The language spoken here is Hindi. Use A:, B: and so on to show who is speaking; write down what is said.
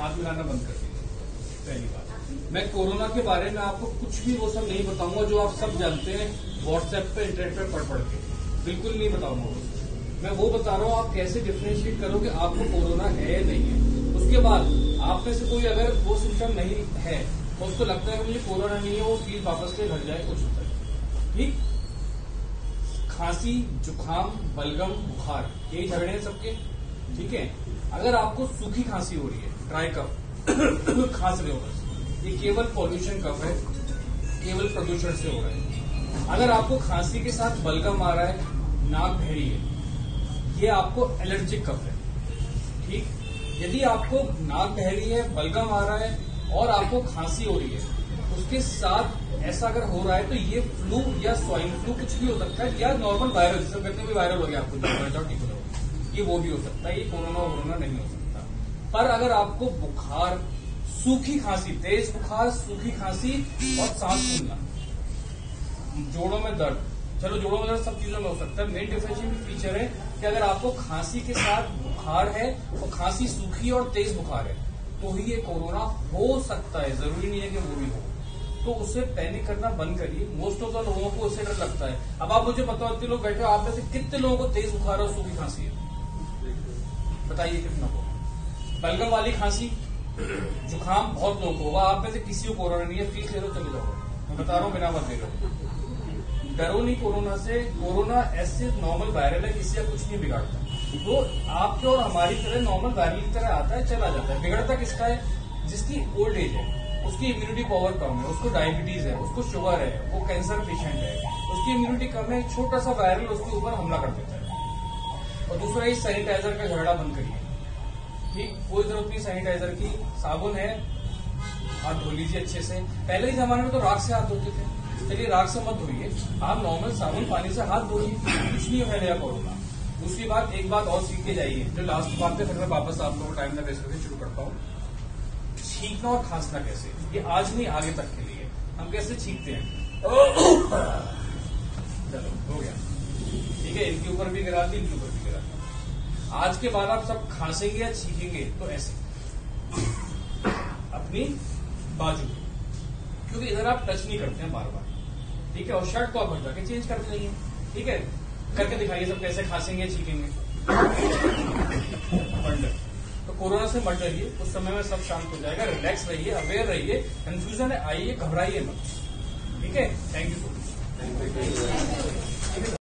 A: हाथ मिलाना बंद कर दीजिए। पहली बात, मैं कोरोना के बारे में आपको कुछ भी वो सब नहीं बताऊंगा जो आप सब जानते हैं व्हाट्सएप पे इंटरनेट पे पढ़ के, बिल्कुल नहीं बताऊंगा वो। मैं वो बता रहा हूँ आप कैसे डिफरेंशिएट करो कि आपको कोरोना है या नहीं है। उसके बाद आप में से कोई अगर वो सिम्टम नहीं है और उसको लगता है कि मुझे कोरोना नहीं है, वो फील वापस से घर जाए, कुछ होता है। ठीक, खांसी, जुकाम, बलगम, बुखार, यही झगड़े हैं सबके। ठीक है, अगर आपको सूखी खांसी हो रही है, ड्राई कफ, खांस रहे हो बस, ये केवल पॉल्यूशन कफ है, केवल प्रदूषण से हो रहा है। अगर आपको खांसी के साथ बलगम आ रहा है, नाक बहरी है, ये आपको एलर्जिक कफ है। ठीक, यदि आपको नाक बहरी है, बलगम आ रहा है और आपको खांसी हो रही है, उसके साथ ऐसा अगर हो रहा है तो ये फ्लू या स्वाइन फ्लू कुछ भी हो सकता है, या नॉर्मल वायरल, जिसे कहते हैं वायरल हो गया आपको, ठीक हो, ये वो भी हो सकता है। ये कोरोना नहीं हो सकता। पर अगर आपको बुखार, सूखी खांसी, तेज बुखार, सूखी खांसी और सांस फूलना, जोड़ों में दर्द, चलो जोड़ों में दर्द सब चीजों में हो सकता है। मेन डिफरेंशिएटिंग फीचर है कि अगर आपको खांसी के साथ बुखार है और खांसी सूखी और तेज बुखार है तो ही ये कोरोना हो सकता है, जरूरी नहीं है कि वो भी हो। तो उससे पैनिक करना बंद करिए। मोस्ट ऑफ द लोगों को उससे डर लगता है। अब आप मुझे बताओ, इतने लोग बैठे हो, आप में से कितने लोगों को तेज बुखार और सूखी खांसी है? बताइए कितना को। बलगम वाली खांसी, जुकाम बहुत लोगों को होगा, आप में से किसी को कोरोना नहीं है, फीस ले लो चले जाओ। मैं बता रहा हूँ, बिना मत ले लो, डरो नहीं कोरोना से। कोरोना ऐसे नॉर्मल वायरल है, किसी का कुछ नहीं बिगाड़ता। वो आपके और हमारी तरह नॉर्मल वायरल की तरह आता है, चला जाता है। बिगड़ता किसका है? जिसकी ओल्ड एज है, उसकी इम्यूनिटी पावर कम है, उसको डायबिटीज है, उसको शुगर है, वो कैंसर पेशेंट है, उसकी इम्यूनिटी कम है, छोटा सा वायरल उसके ऊपर हमला कर देता है। और दूसरा, इस सैनिटाइजर का झगड़ा बंद करिए। ठीक, कोई जरूरत नहीं सैनिटाइजर की, साबुन है, हाथ धो लीजिए अच्छे से। पहले के जमाने में तो राख से हाथ धोते थे, चलिए राख से मत धोइए, आप नॉर्मल साबुन पानी से हाथ धोइए, कुछ नहीं फैलेगा कोरोना। दूसरी बात, एक बात और सीख के जाइए, जो लास्ट बात है, फिर मैं वापस आप लोगों को टाइम ना वेस्ट करके शुरू करता हूँ। छींकना और खांसना कैसे, ये आज नहीं आगे तक के लिए। हम कैसे छींकते हैं? चलो हो गया, ठीक है, इनके ऊपर भी गिरा दी, इनके ऊपर भी गिरा दी। आज के बाद आप सब खांसेंगे या छींकेंगे तो ऐसे अपनी बाजू, क्योंकि इधर आप टच नहीं करते हैं बार बार। ठीक है, और शर्ट को आप हटा के चेंज कर देंगे। ठीक है, करके दिखाइए सब कैसे खांसेंगे छींकेंगे। तो कोरोना से मत डरिए, उस समय में सब शांत हो जाएगा। रिलैक्स रहिए, अवेयर रहिए, कंफ्यूजन है आइए, घबराइए मत। ठीक है, थैंक यू सो मच।